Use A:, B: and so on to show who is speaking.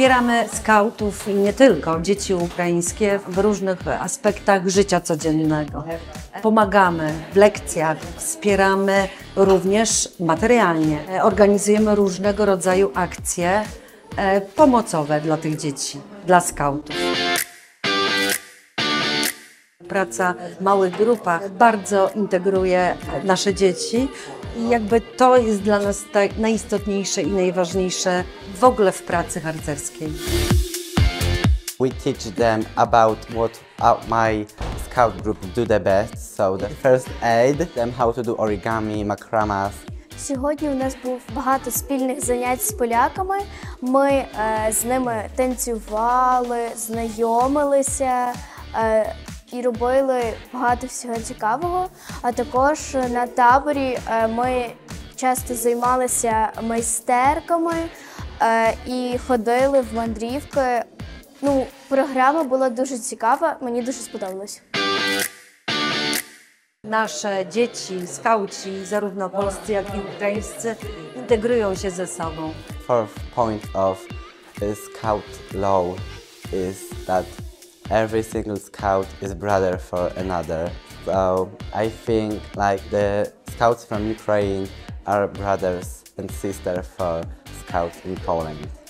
A: Wspieramy skautów i nie tylko, dzieci ukraińskie w różnych aspektach życia codziennego. Pomagamy w lekcjach, wspieramy również materialnie. Organizujemy różnego rodzaju akcje pomocowe dla tych dzieci, dla skautów. Praca w małych grupach bardzo integruje nasze dzieci i jakby to jest dla nas najistotniejsze i najważniejsze w ogóle w pracy harcerskiej.
B: We teach them about what my scout group do the best, so the first aid, them how to do origami, macramas.
C: Сьогодні у нас був багато спільних занять з поляками. Ми з ними танцювали, знайомилися і робили багато всього цікавого. А також на таборі ми часто займалися майстерками і ходили в мандрівки. Ну, програма була дуже цікава, мені дуже сподобалось.
A: Nasze dzieci, skauci, zarówno polscy, jak i ukraińscy, integrują się ze sobą.
B: Fourth point of scout law is that every single scout is brother for another. So I think like the scouts from Ukraine are brothers and sisters for scouts in Poland.